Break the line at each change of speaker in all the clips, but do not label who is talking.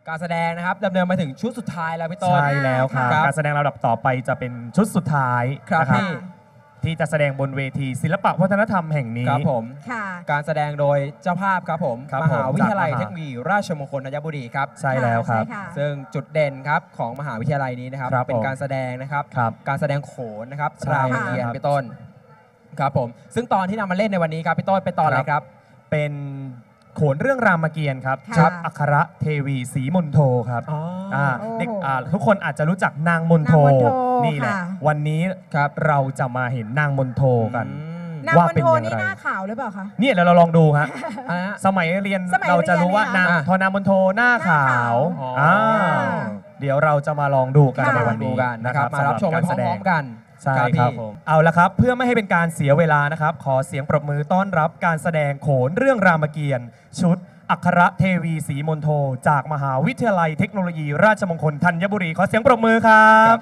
การแสดงนะครับดำเนินมาถึงชุดสุดท้ายแล้วพี่ต้น
ใช่แล้วครับการแสดงลำดับต่อไปจะเป็นชุดสุดท้ายนะครับที่จะแสดงบนเวทีศิลปะวัฒนธรรมแห่งนี้
ครับผมการแสดงโดยเจ้าภาพครับผมมหาวิทยาลัยเทคโนโลยีราชมงคลธัญบุรีครับ
ใช่แล้วครับ
ซึ่งจุดเด่นครับของมหาวิทยาลัยนี้นะครับเป็นการแสดงนะครับการแสดงโขนนะครับรามเกียรติพี่ต้นครับผมซึ่งตอนที่นำมาเล่นในวันนี้ครับพี่ต้นเป็นตอนอะไรครับ
เป็นโขนเรื่องรามเกียรติครับอัครเทวีศรีมณโฑครับเด็กทุกคนอาจจะรู้จักนางมณโฑนี่แหละวันนี้ครับเราจะมาเห็นนางมณโฑกัน
ว่าเป็นยังไงนี่หน้าขาวหรือเปล่าคะ
เนี่ยเราลองดูฮะสมัยเรียนเราจะรู้ว่านางพอนางมณโฑหน้าขาวเดี๋ยวเราจะมาลองดูกันในวันนี้
นะครับมารับชมกันพร้อมกัน
ใช่ครับผมเอาละครับเพื่อไม่ให้เป็นการเสียเวลานะครับขอเสียงปรบมือต้อนรับการแสดงโขนเรื่องรามเกียรติ์ชุดอัครเทวีศรีมณโฑจากมหาวิทยาลัยเทคโนโลยีราชมงคลธัญบุรีขอเสียงปรบมือครับ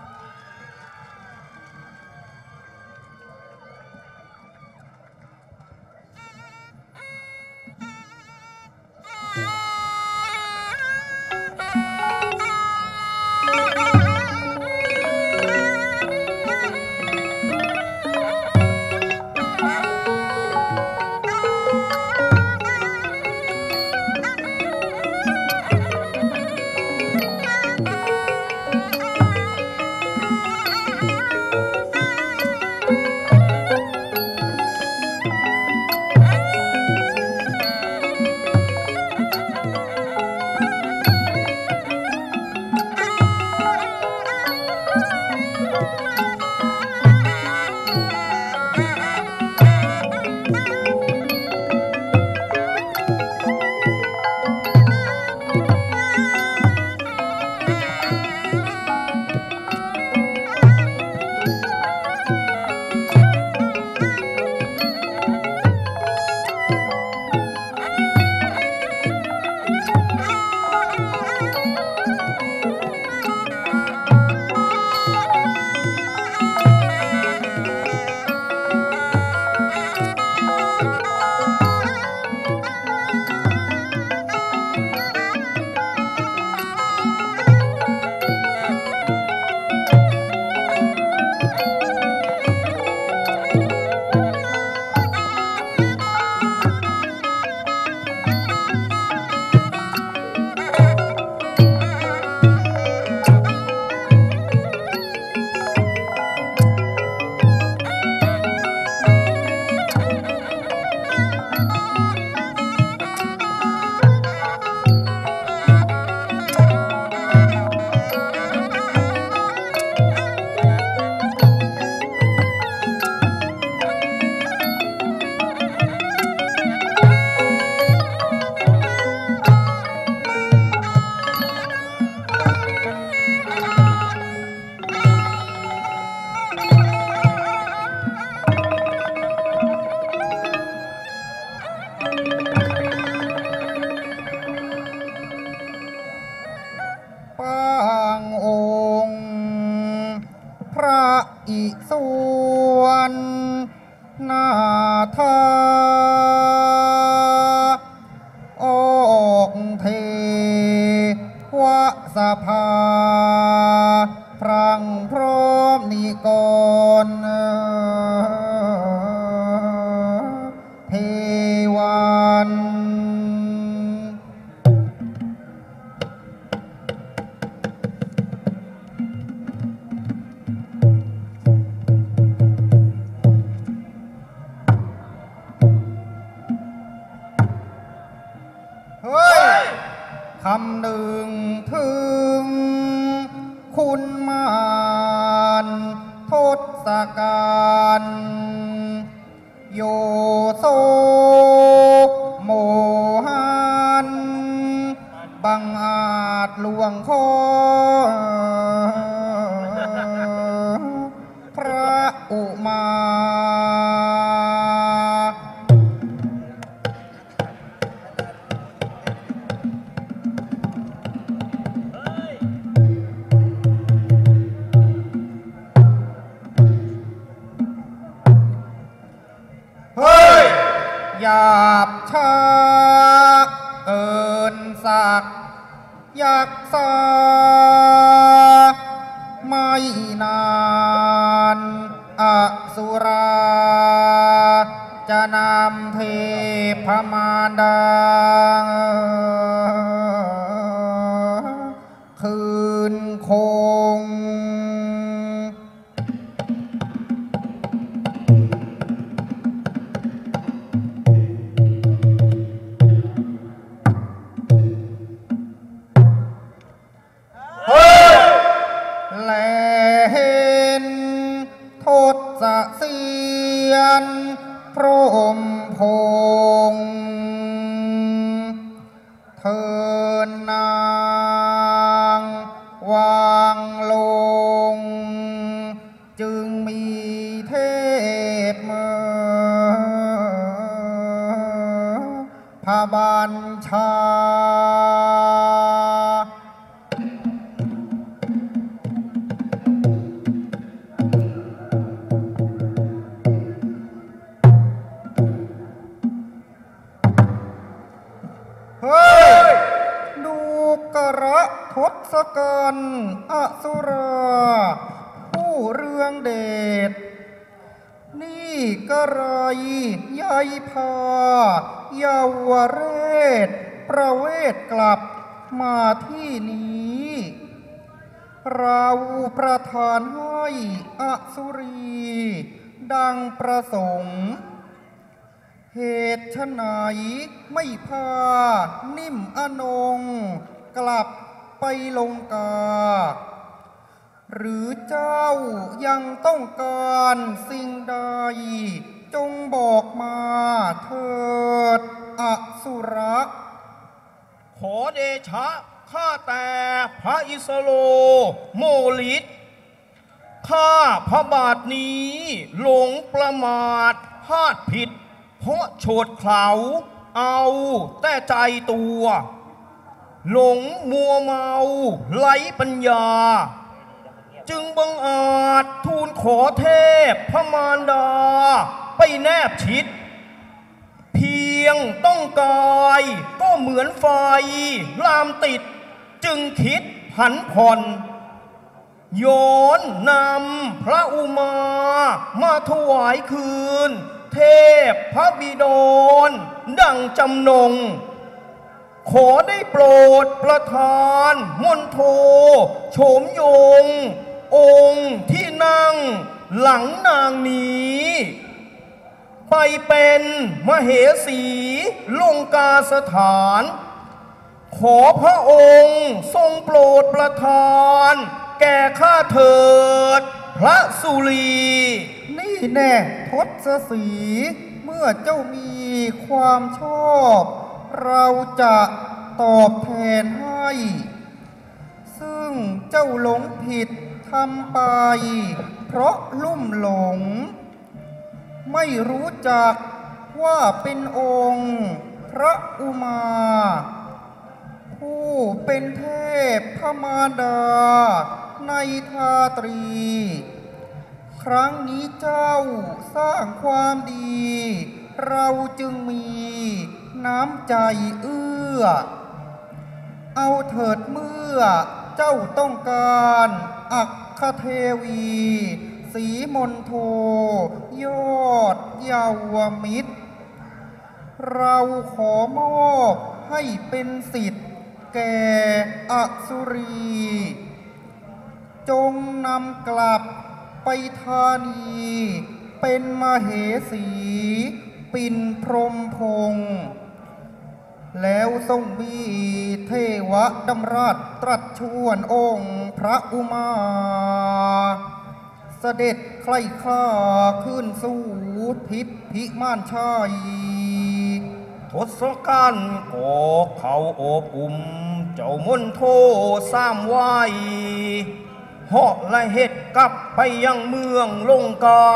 คำหนึ่งถึงคุณมารทศกัณฐ์โยโสโมหันบังอาจลวงคอพระอุมาหยาบช้าเกินศักดิ์อยากสาไม่นานอสุราจะนำเทพมารดาคืนคงและเห็นทศเสียนพรหมพงษ์เทินนางวางลงจึงมีเทพเมื่อพระบัญชาดูกระทศกัณฐ์อสุราผู้เรืองเดชนี่กระไรยายพาเยาวเรศประเวศกลับมาที่นี้เราประทานให้อสุรีดังประสงค์เหตุไฉนไม่พานิ่มอนงกลับไปลงกาหรือเจ้ายังต้องการสิ่งใดจงบอกมาเถิดอสุร
ขอเดชะข้าแต่พระอิสโลโมลิตข้าพระบาทนี้หลงประมาทพลาดผิดเพราะโฉดเขลาเอาแต่ใจตัวหลงมัวเมาไร้ปัญญาจึงบังอาจทูลขอเทพพระมารดาไปแนบชิดเพียงต้องกายก็เหมือนไฟลามติดจึงคิดผันผ่อนย้อนนำพระอุมามาถวายคืนเทพพระบิดรดังจำนงขอได้โปรดประทานมณโฑโฉมยงองค์ที่นั่งหลังนางนี้ไปเป็นมเหสีลงกาสถานขอพระองค์ทรงโปรดประทานแก่ข้าเถิดพระสุรี
นี่แน่ทศสีเมื่อเจ้ามีความชอบเราจะตอบแทนให้ซึ่งเจ้าหลงผิดทำไปเพราะลุ่มหลงไม่รู้จักว่าเป็นองค์พระอุมาผู้เป็นเทพพระมารดาในทาตรีครั้งนี้เจ้าสร้างความดีเราจึงมีน้ำใจเอื้อเอาเถิดเมื่อเจ้าต้องการอัคคเทวีสีมณโฑยอดเยาวมิตรเราขอมอบให้เป็นสิทธิ์แก่อสุรีจงนำกลับไปธานีเป็นมเหสีปิ่นพรหมพงษ์แล้วทรงมีเทวดำรัสตรัสชวนองค์พระอุมาเสด็จใคร่คล้าขึ้นสู่ทิพย์พิมานชัย
ทศกัณฐ์ก็เขาโอบอุ้มเจ้ามณโฑสามไว้เหาะและเฮ็ดกลับไปยังเมืองลงกา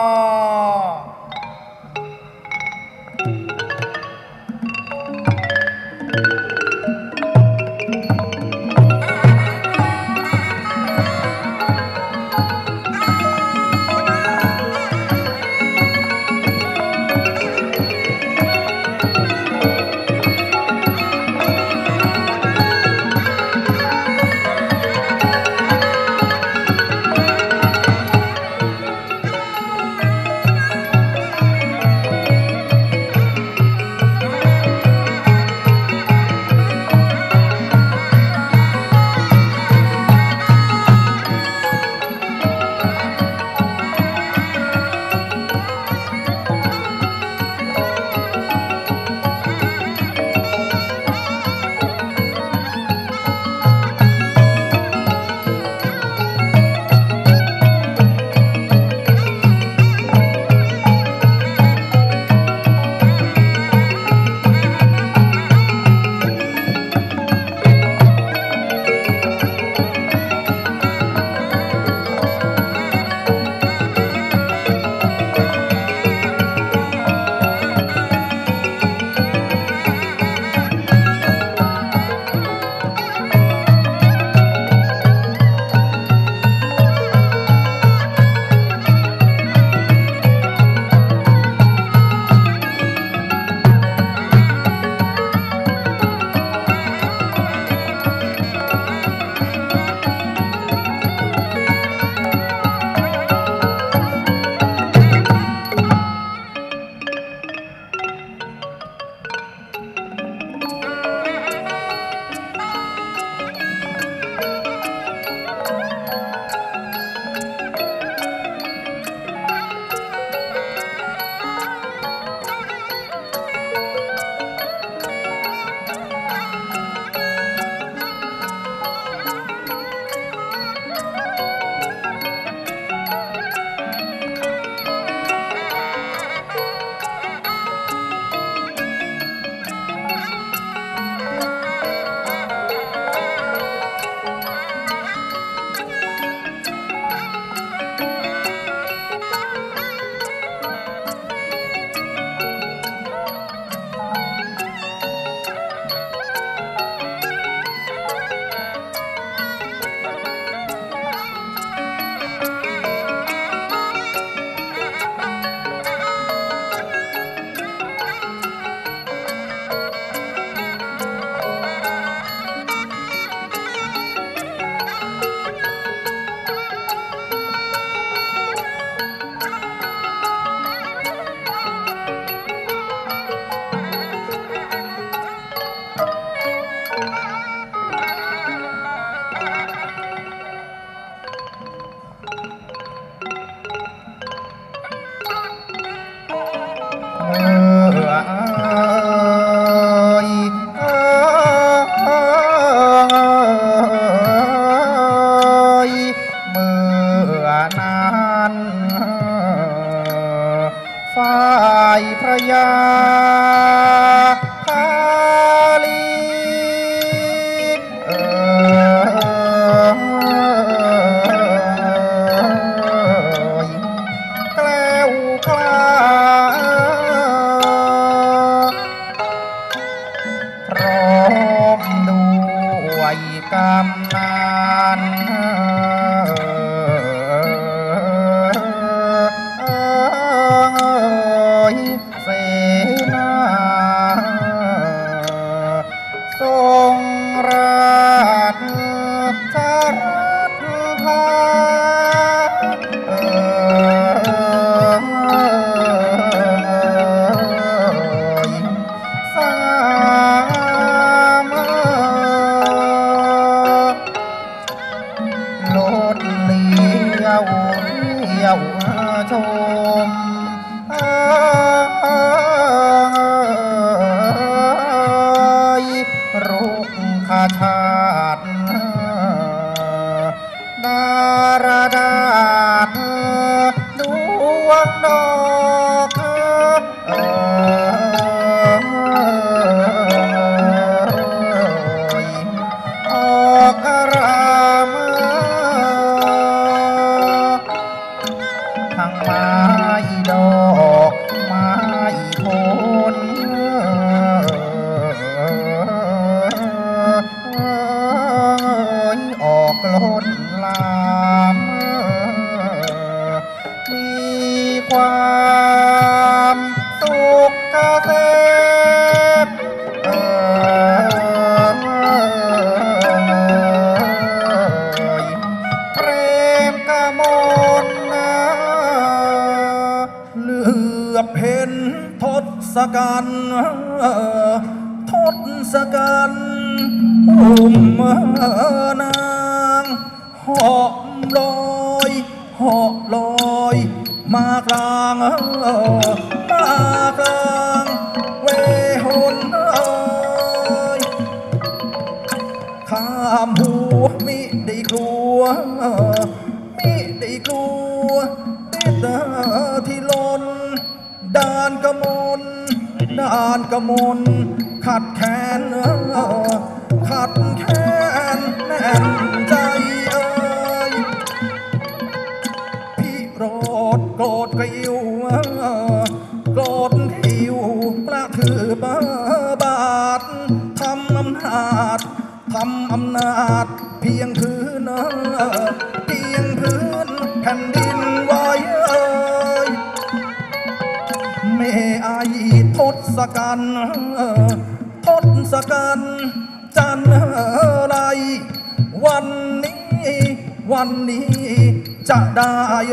ามนานเสนาทรงราชชาติพาสามโลดเลี้ยวชมรุกขาชาติดารดาษดวงดอกออกอารามทั้งไม้ดอกไม้ผลออกล้นลามมีความสุขเกษมเปรมกมลเหลือบเห็นทศกัณฐ์ทศกัณฐ์อุ้มนางเหาะลอยเหาะลอยมากลางมากลางเวหนข้ามหัวมิได้กลัวมิได้กลัวติดที่ล้นด่านกมลด่านกมลขัดแขนขัดแขนแน่นใจพี่โกรธโกรธกิวโกรธกิวประถือบาททำอำนาจเพียงพื้นแผ่นดินไว้ไม่ไอทศกัณฐ์จันไรวันนี้จะได้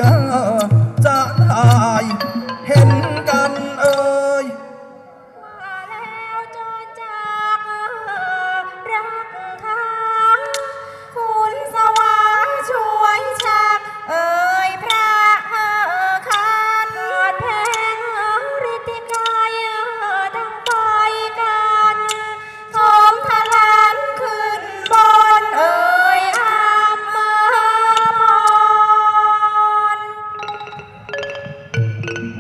เห็นกันเอ่ย
ว่าแล้วจรจากรักเขาคุณสวาช่วยชักเอ่ยพระคันแพงฤทธิกายทั้งไปกันสมทลานขึ้นบนเอ่ยอามร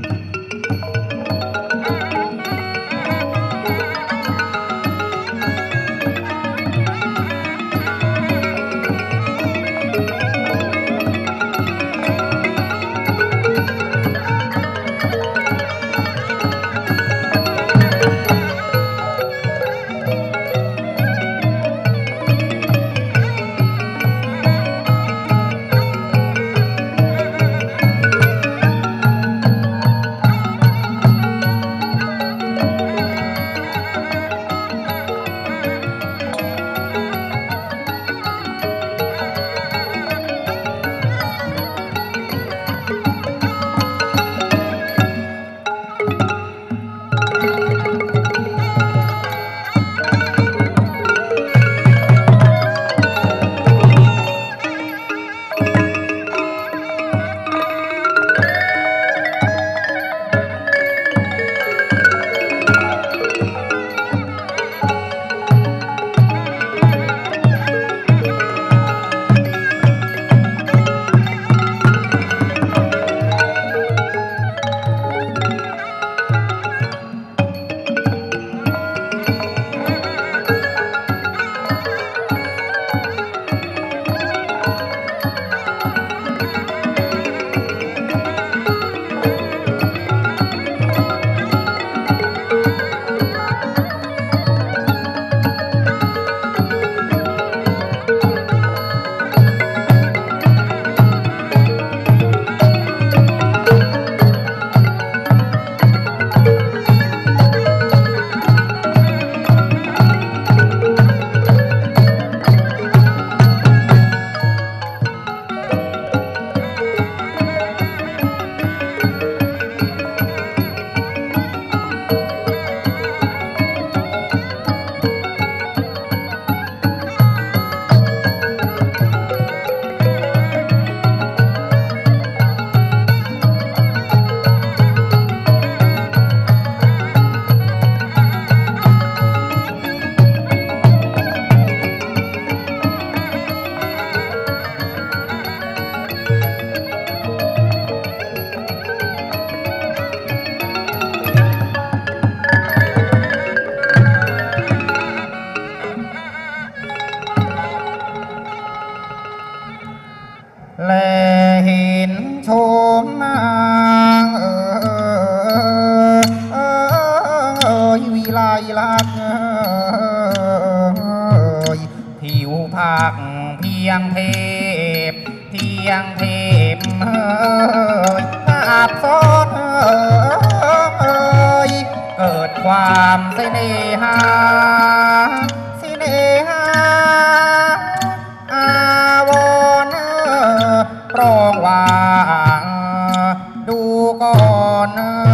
และเห็นโฉมนางวิไลลักษณ์ผิวผักเพียงเทพเทียงเทพอับซ้อนเกิดความเสน่หาอาวรณ์ปรองว่าดูก่อน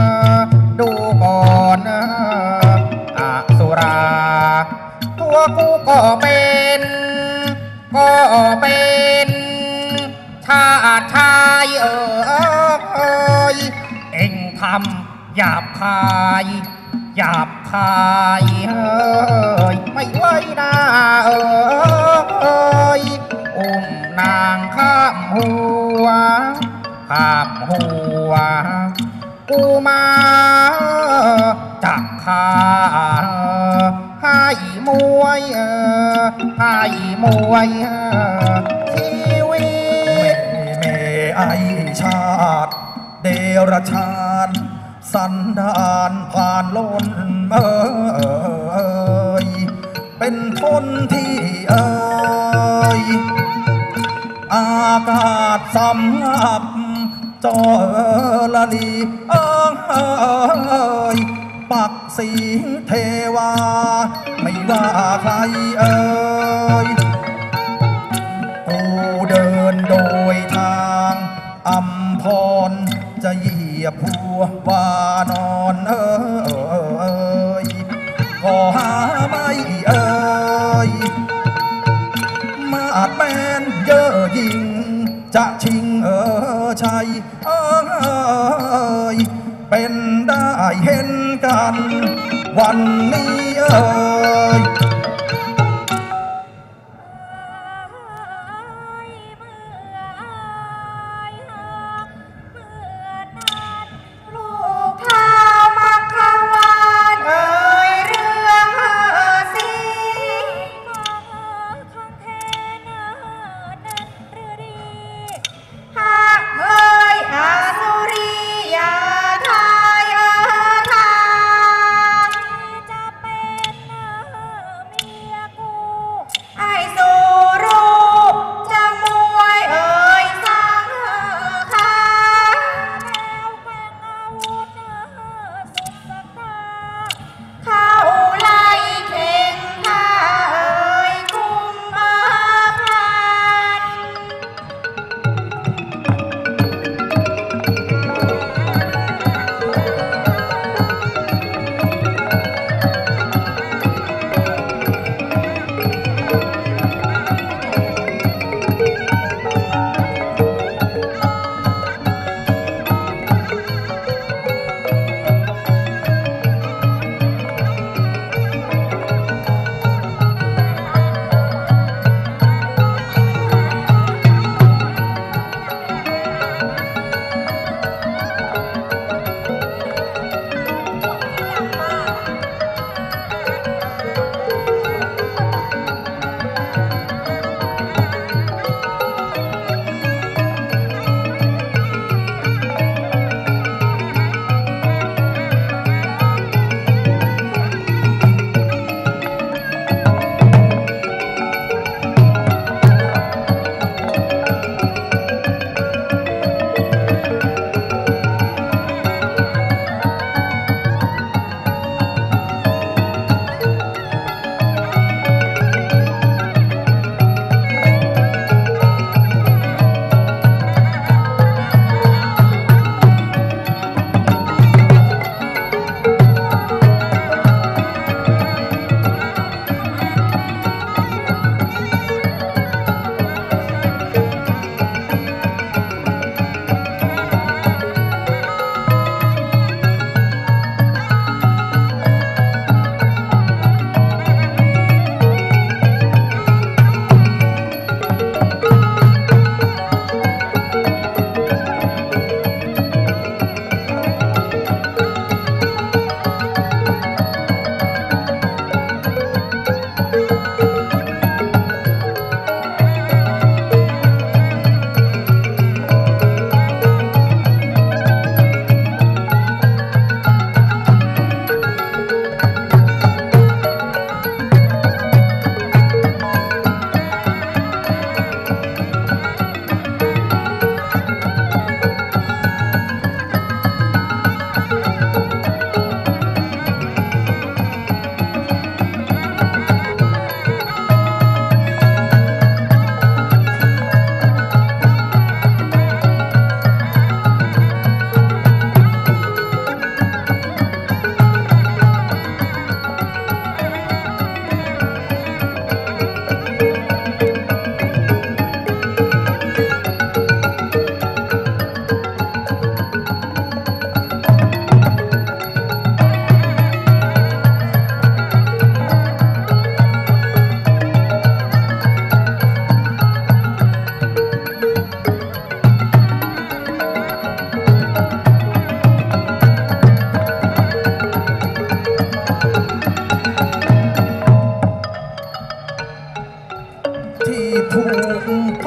อสุราตัวกูก็เป็นชาติชายเอ็งทำหยาบคายไม่ไหวนะอุ้มนางข้ามหัวกูมาจักขาให้มวยชีวิต
เมไอชาติเดรัจฉานสันดานผ่านล้นเป็นคนที่อากาศสำงับจอละลีปักสีเทวาไม่ว่าใครกูเดินโดยทางอัมพรจะเหยียบหัววานอนก็หาไม่มาดแมนเย่อหยิ่งจะชิงชัยเป็นได้เห็นกันวันนี้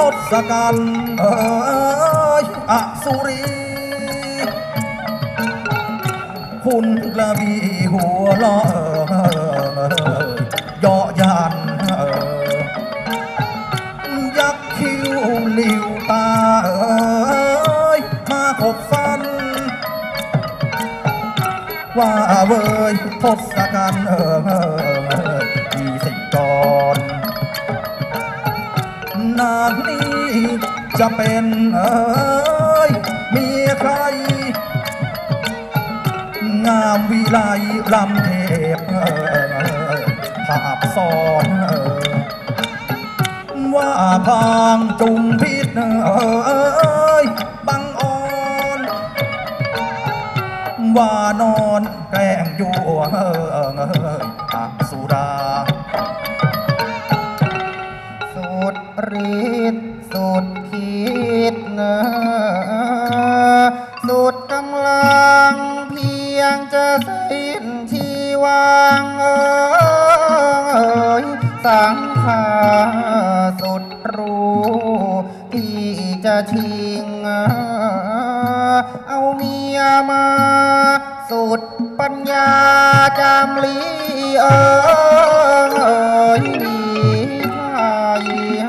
ศกัณฐ์อสุรีคุณกระบี่หัวล้อเยาะยันยักคิ้วลิวตามาขบฟันว่าเว้ยทศกัณฐ์20 ก่อนนานนี้จะเป็นเมียใครงามวิไลลำเทพภาพซ้อนว่าพางจุมพิษบังอ่อนว่านอนแกล้งยั่วอสุรา
สุดฤทธิ์สุดคิดสุดกำลังเพียงจะสิ้นชีวังสังขาสุดรู้ที่จะชิงเอาเมียมาสุดปัญญาจำลีดีไทย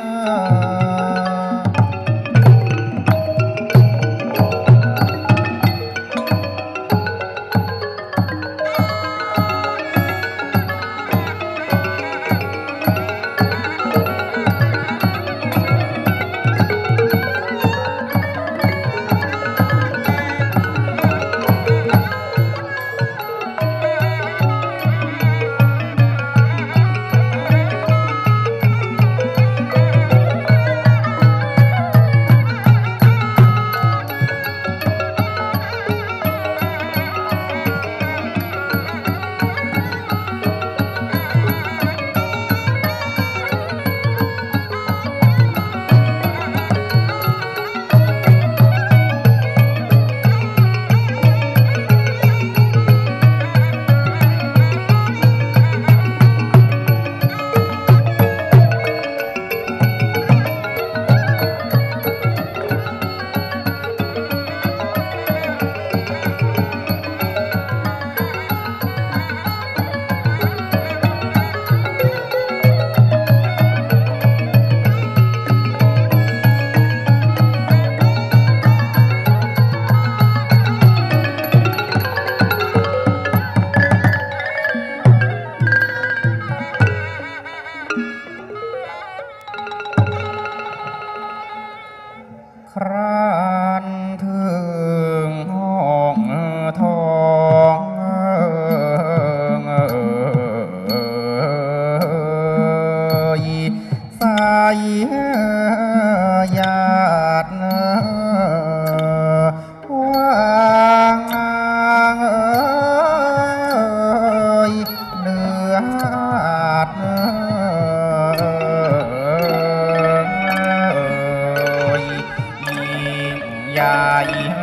ครั้นถึงห้องทองสายญาติว่างเหนืออาจใหญ่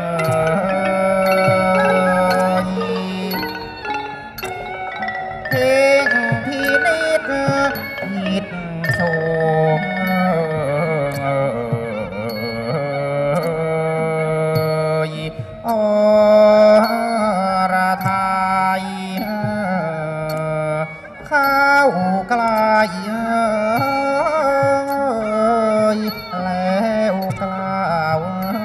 เพลงพินิจผิดโฉมอรไทยเข้าใกล้แล้วกล่าว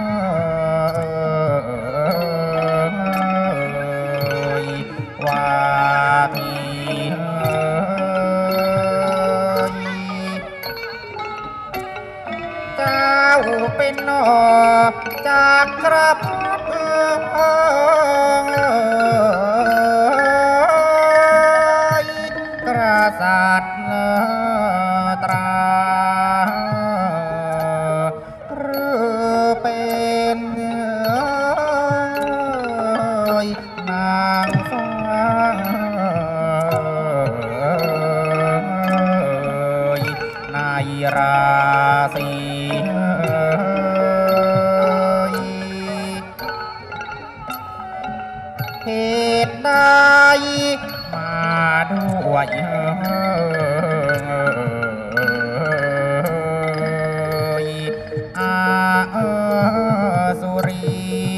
ว่าพี่เจ้าเป็นนอจากกระพัดกษัตริย์ตราหรือเป็นนางฟ้านายราศีอาสุรี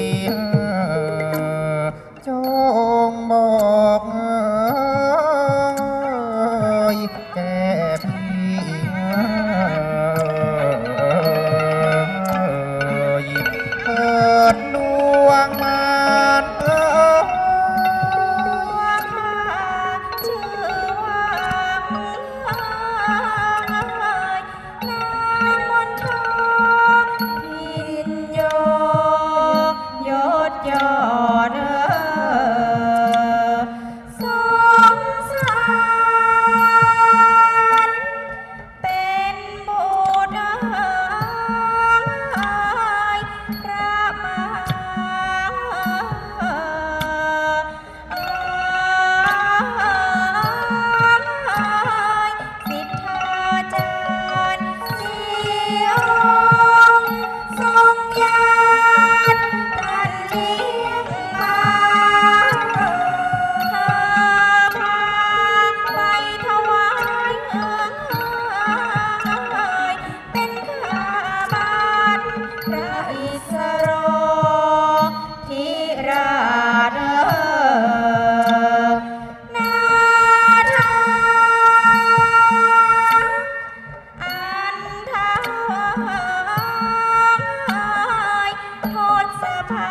จงบอกแก่พี่เปิดดวงมาร
ชื่อว่านางมณฑาพินโยยศยอดสงสารเป็นบุตรพระมหาสิทธาจารย์เสียงทรงญาติท่านเลี้ยงมาพาไปถวายเป็นข้าบาทพระอิสโรธิราชนาถาอันทายทศภา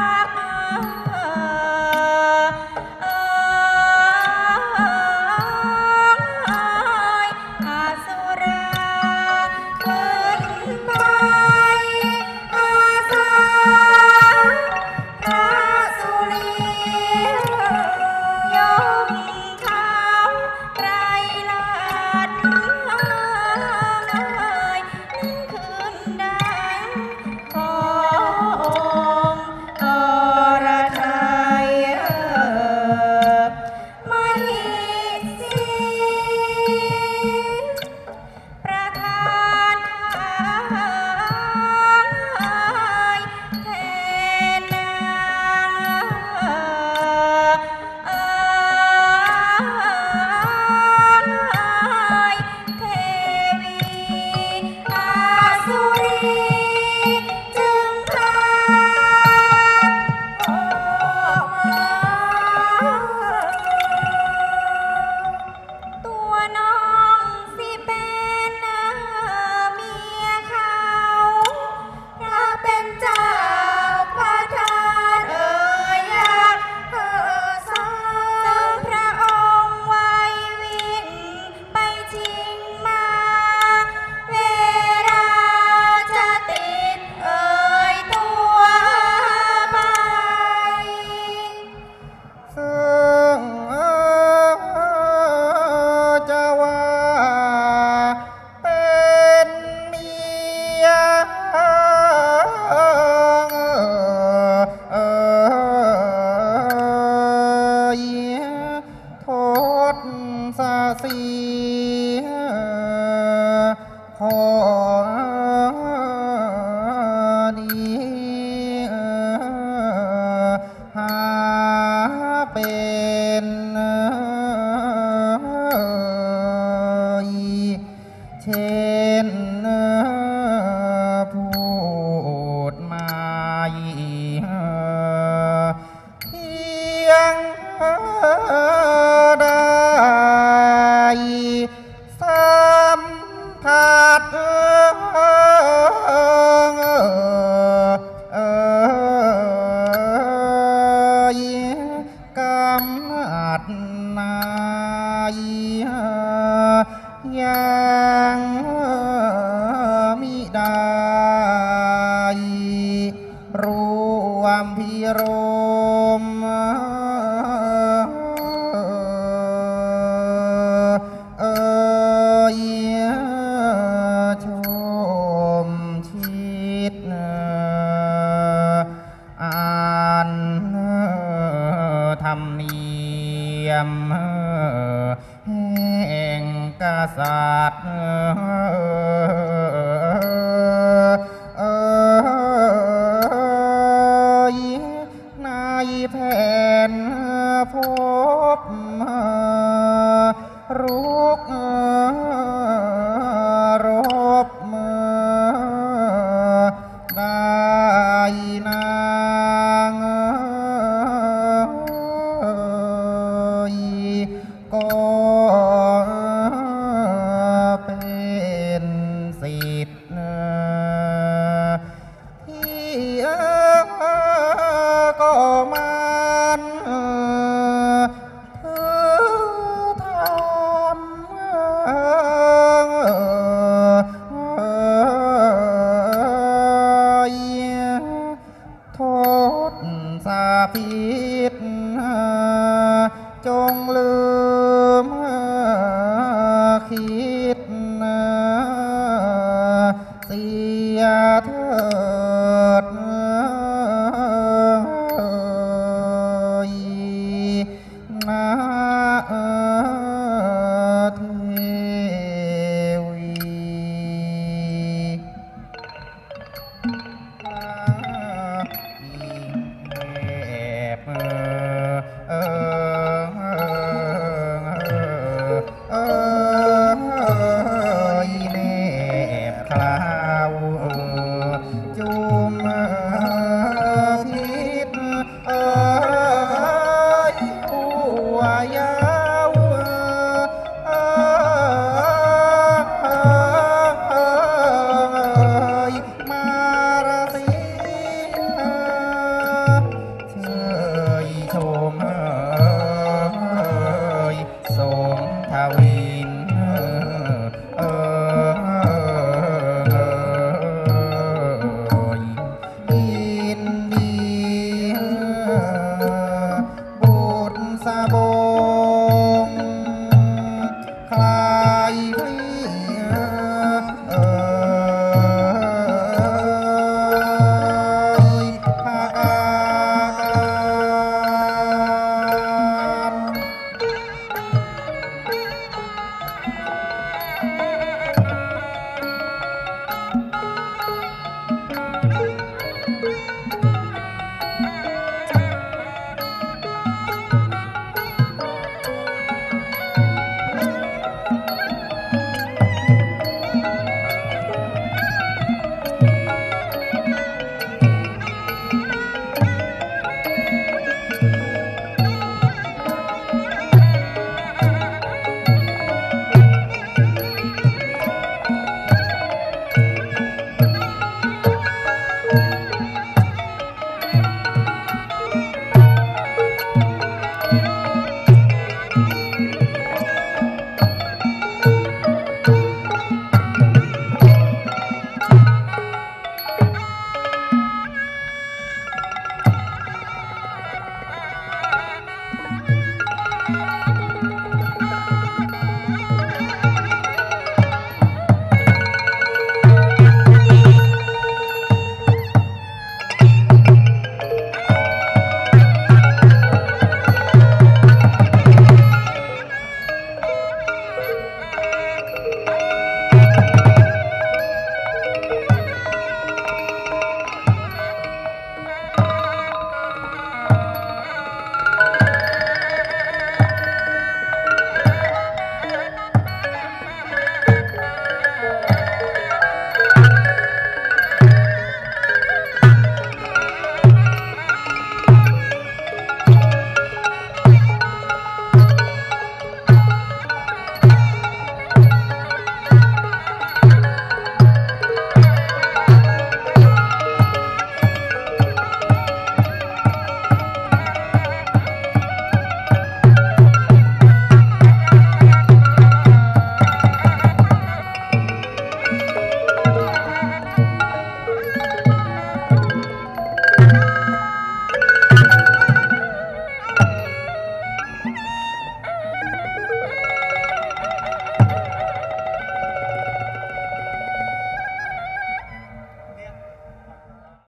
อาสุราขึ้นไปอาสาพระสุรียกเขาไตรลาศนั่นคืนใดขอองค์กรไทยไม่สิ้นประทานทายแทนนางเทวีอาสุรีจึงพาออกมา ตัวน้องสิเป็นเมียเขาถ้าเป็นเจ้าประทานอยากสร้างพระองค์ไว้วิ่งไปชิงมา เวลาจะติดตัวไป
ซึ่งจะว่าเป็นเมียทศสีขอนี้หาเป็นเช่นพูดมาเพียงได้สัมผัสกำอัดนายยังมิได้รวมพิรมชมชิดอันธรรมเนียมแห่งกษัตริย์ในแผ่นพบรุกรบยเถิดนาเทวีแนบคลาวจุมพิษหัวยาวมารสีเชยชมสมทวินยินดีบุญสะบงคลายเพลียภาการ